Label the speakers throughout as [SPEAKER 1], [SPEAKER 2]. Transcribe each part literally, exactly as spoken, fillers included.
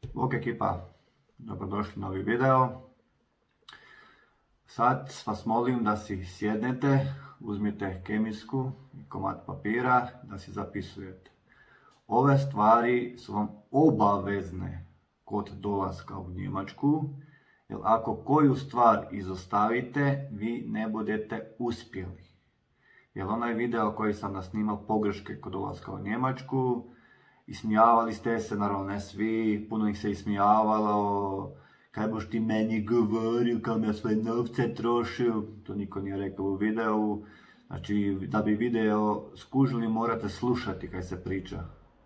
[SPEAKER 1] Ok ekipa, dobrodošli na novi video. Sad vas molim da si sjednete, uzmite kemijsku i komad papira da si zapisujete. Ove stvari su vam obavezne kod dolaska u Njemačku, jer ako koju stvar izostavite, vi ne budete uspjeli. Jer onaj video koji sam nasnimao pogreške kod dolaska u Njemačku, ismijavali ste se, naravno ne svi, puno ih se ismijavalo, kaj boš ti meni govoril, kao ja svoje novce trošil, to niko nije rekao u videu. Znači, da bi video skužili morate slušati kaj se priča.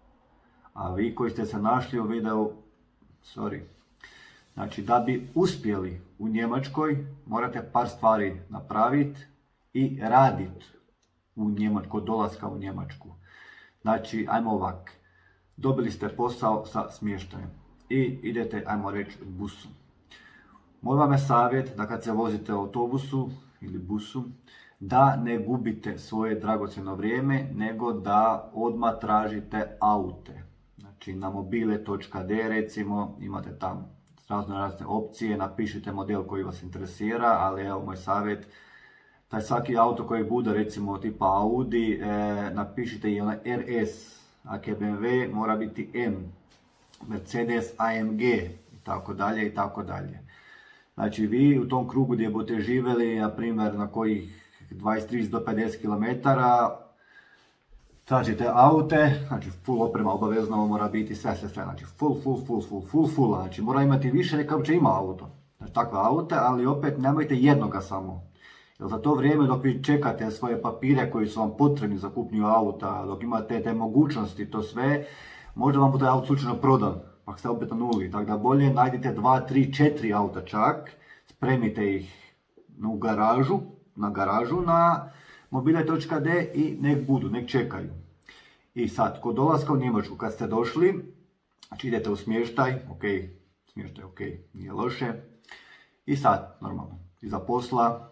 [SPEAKER 1] A vi koji ste se našli u videu, sorry. Znači, da bi uspjeli u Njemačkoj, morate par stvari napraviti i raditi u Njemačku, kod dolaska u Njemačku. Znači, ajmo ovak. Dobili ste posao sa smještajem i idete, ajmo reći, busom. Moj vam je savjet da kad se vozite u autobusu ili busu, da ne gubite svoje dragocjeno vrijeme, nego da odmah tražite aute. Znači, na mobile točka de recimo, imate tamo razne razne opcije, napišite model koji vas interesira, ali evo moj savjet, taj svaki auto koji bude, recimo tipa Audi, e, napišite i onaj er es. Ako je be em ve, mora biti M, Mercedes a em ge i tako dalje i tako dalje. Znači vi u tom krugu gdje budete živjeli, na primjer na kojih dvadeset, trideset do pedeset kilometara, tražite aute, znači full oprema obavezno mora biti sve, sve, sve, znači full, full, full, full, full, full, znači mora imati više neka uopće ima auto. Znači takve aute, ali opet nemojte jednoga samo. Jer za to vrijeme dok vi čekate svoje papire koji su vam potrebni za kupnju auta, dok imate te mogućnosti, to sve, možda vam bude auto slučajno prodan, pa ste opet na nuli. Tako da bolje najdite dva, tri, četiri auta čak, spremite ih u garažu, na garažu na mobile točka de i nek budu, nek čekaju. I sad, kod dolaska u Njemačku, kad ste došli, znači idete u smještaj, ok, smještaj ok, nije loše. I sad, normalno, iza posla,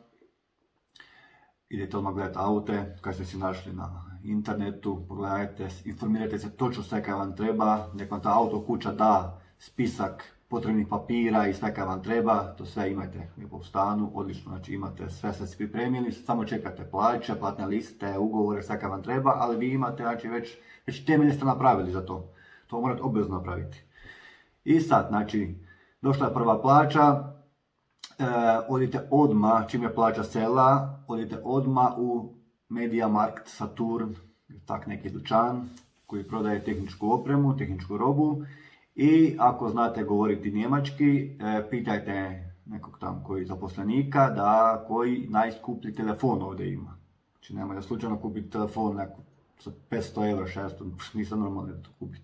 [SPEAKER 1] idete odmah gledati aute, kad ste si našli na internetu, pogledajte, informirajte se točno sve kaj vam treba, nek vam ta auto kuća da spisak potrebnih papira i sve kaj vam treba, to sve imate lijepo u stanu, odlično, znači imate sve sve pripremili, samo čekate plaće, platne liste, ugovore, sve kaj vam treba, ali vi imate, znači već, već temelje ste napravili za to, to morate obvezno napraviti. I sad, znači, došla je prva plaća, E, odite odmah, čim je plaća sela, odite odmah u Mediamarkt, Saturn, tak neki dućan koji prodaje tehničku opremu, tehničku robu i ako znate govoriti njemački, e, pitajte nekog tam koji zaposlenika da koji najskuplji telefon ovdje ima. Znači nemoj da slučajno kupiti telefon neko za petsto eura, šesto, nisam normalno da to kupite.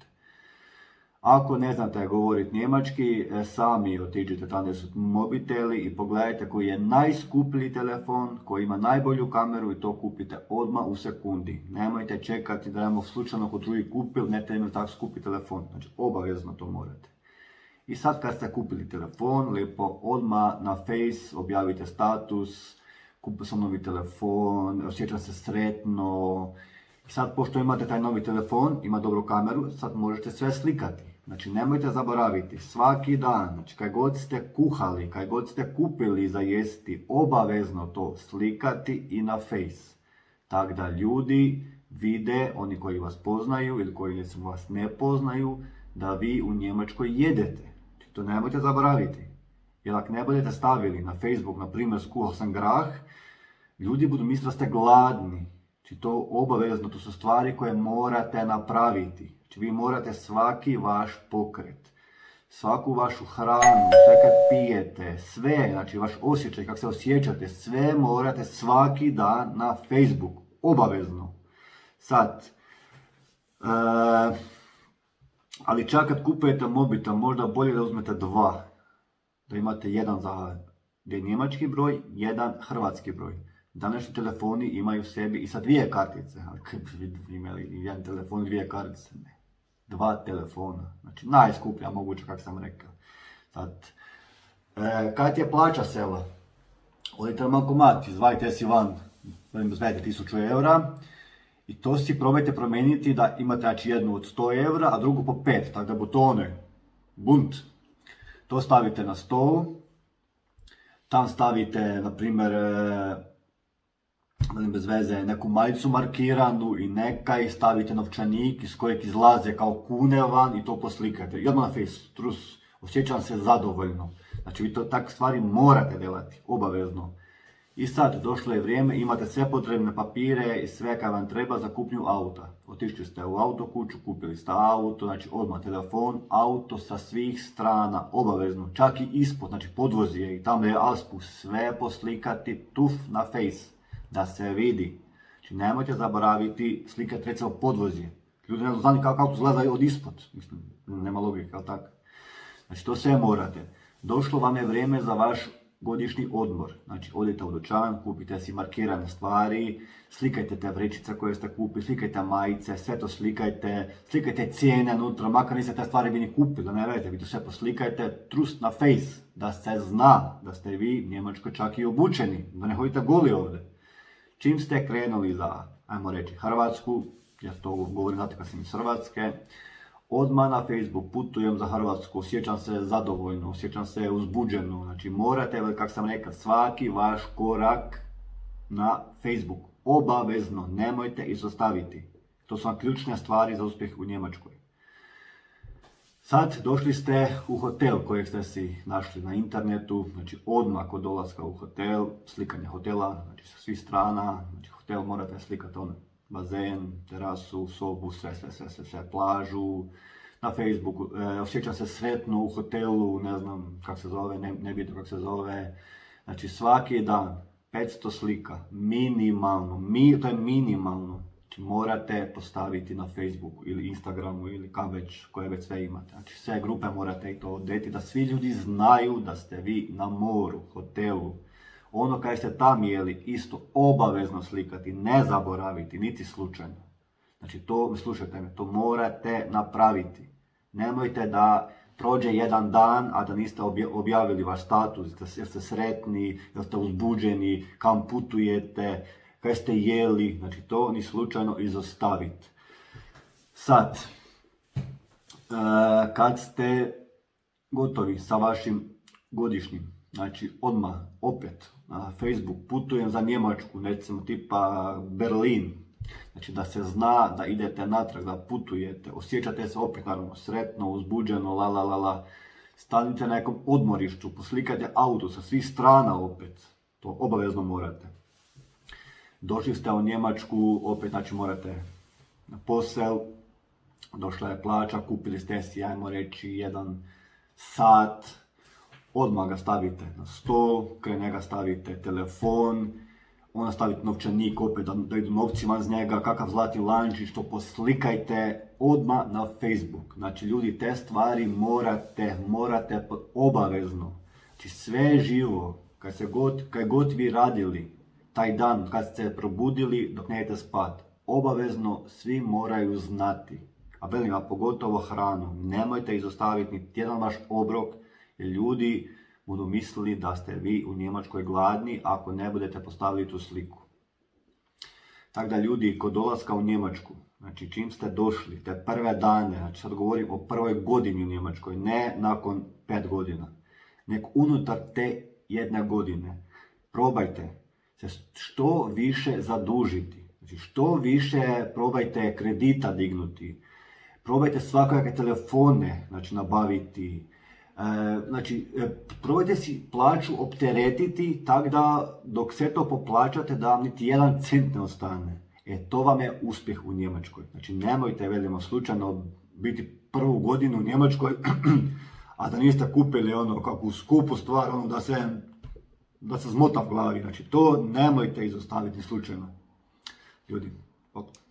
[SPEAKER 1] Ako ne znate govoriti njemački, sami otiđite tamo gdje su mobiteli i pogledajte koji je najskuplji telefon, koji ima najbolju kameru i to kupite odmah u sekundi. Nemojte čekati da imamo slučajno kod drugi kupili, ne imaju tako skupi telefon. Znači obavezno to morate. I sad kad ste kupili telefon, lijepo odmah na Face objavite status, kupio sam novi telefon, osjećam se sretno. Sad, pošto imate taj novi telefon, ima dobru kameru, sad možete sve slikati. Znači, nemojte zaboraviti, svaki dan, znači, kaj god ste kuhali, kaj god ste kupili za jesti, obavezno to slikati i na Face. Tako da ljudi vide, oni koji vas poznaju ili koji vas ne poznaju, da vi u Njemačkoj jedete. Znači, to nemojte zaboraviti. Jer ako ne budete stavili na Facebook, na primjer, skuhao sam grah, ljudi budu misliti da ste gladni. Znači to obavezno, to su stvari koje morate napraviti. Znači vi morate svaki vaš pokret, svaku vašu hranu, sve kad pijete, sve, znači vaš osjećaj, kako se osjećate, sve morate svaki dan na Facebook, obavezno. Sad, e, ali čak kad kupujete mobitel, možda bolje da uzmete dva, da imate jedan za gdje je njemački broj, jedan hrvatski broj. Današnji telefoni imaju u sebi i sa dvije kartice, ali kad bi imali jedan telefon, dvije kartice, ne. Dva telefona, znači najskuplja moguće, kako sam rekao. Sad, e, kad je plaća sela, odite na bankomat, izvajte si van, izvajte tisuću eura i to si probajte promijeniti da imate znači jednu od sto eura, a drugu po pet, tako da butone. bunt. To stavite na stol, tam stavite, na primjer, bez veze, neku majicu markiranu i nekaj, stavite novčanik iz kojeg izlaze kao kune van i to poslikate. I odmah na face, trus, osjećam se zadovoljno. Znači vi to takve stvari morate delati, obavezno. I sad, došlo je vrijeme, imate sve potrebne papire i sve kaj vam treba za kupnju auta. Otišli ste u auto kuću, kupili ste auto, znači odmah telefon, auto sa svih strana, obavezno, čak i ispod, znači podvozje i tamo je aspu, sve poslikati tuf na face, da se vidi. Znači nemojte zaboraviti slikati recimo podvozje. Ljudi ne znaju kako auto izgleda od ispod, mislim, nema logike, ali tako. Znači to sve morate. Došlo vam je vrijeme za vaš godišnji odmor. Znači odite u dućan, kupite si markirane stvari, slikajte te vrećice koje ste kupili, slikajte majice, sve to slikajte, slikajte cijene unutra, makar niste te stvari vi ni kupili, ne veze, vi to sve poslikajte, trust na face, da se zna da ste vi u Njemačkoj čak i obučeni, da ne hodite goli ovdje. Čim ste krenuli za, ajmo reći, Hrvatsku, ja to govorim zato kad sam iz Hrvatske, odmah na Facebook putujem za Hrvatsku, osjećam se zadovoljno, osjećam se uzbuđeno, znači morate, kako sam rekao, svaki vaš korak na Facebook, obavezno, nemojte izostaviti. To su vam ključne stvari za uspjeh u Njemačkoj. Sad došli ste u hotel kojeg ste si našli na internetu, znači odmah kod dolaska u hotel, slikanje hotela, znači sa svih strana, znači hotel morate slikati ono. Bazen, terasu, sobu, sve, sve, sve, sve, sve, plažu, na Facebooku, e, osjećam se sretno u hotelu, ne znam kako se zove, ne, ne bitno kako se zove, znači svaki dan, petsto slika, minimalno, mi, to je minimalno, znači morate postaviti na Facebooku ili Instagramu ili kam već, koje već sve imate, znači sve grupe morate i to odeti, da svi ljudi znaju da ste vi na moru, hotelu. Ono kaj ste tam jeli, isto obavezno slikati, ne zaboraviti, niti slučajno. Znači to, slušajte me, to morate napraviti. Nemojte da prođe jedan dan, a da niste objavili vaš status, jer ste sretni, jer ste uzbuđeni, kam putujete, kaj ste jeli, znači to ni slučajno izostaviti. Sad, kad ste gotovi sa vašim godišnjim, znači odmah, opet, na Facebook putujem za Njemačku, recimo tipa Berlin, znači da se zna da idete natrag, da putujete, osjećate se opet naravno sretno, uzbuđeno, la la la la, stanite na nekom odmorištu, poslikajte auto sa svih strana opet, to obavezno morate. Došli ste u Njemačku, opet znači morate na posel, došla je plaća, kupili ste si, ajmo reći, jedan sat, odmah ga stavite na stol, kraj njega stavite telefon, onda stavite novčanik opet da, da idu novci van z njega, kakav zlatni lančić, to poslikajte odmah na Facebook. Znači ljudi, te stvari morate, morate obavezno. Znači sve živo, kad, se god, kad god vi radili, taj dan kad ste probudili dok ne idete spat, obavezno svi moraju znati. A velim vam, pogotovo hranu, nemojte izostaviti niti jedan vaš obrok, jer ljudi budu mislili da ste vi u Njemačkoj gladni ako ne budete postavili tu sliku. Tako da ljudi, kod dolaska u Njemačku, znači čim ste došli, te prve dane, znači sad govorim o prvoj godini u Njemačkoj, ne nakon pet godina, nek unutar te jedne godine probajte se što više zadužiti, znači što više probajte kredita dignuti, probajte svakakve telefone, znači nabaviti, E, znači, e, probajte si plaću opteretiti tako da dok sve to poplaćate da vam niti jedan cent ne ostane. E, to vam je uspjeh u Njemačkoj. Znači, nemojte, velimo, slučajno biti prvu godinu u Njemačkoj, a da niste kupili ono kakvu skupu stvar, ono da se, da se zmota v glavi. Znači, to nemojte izostaviti slučajno. Ljudi, ok.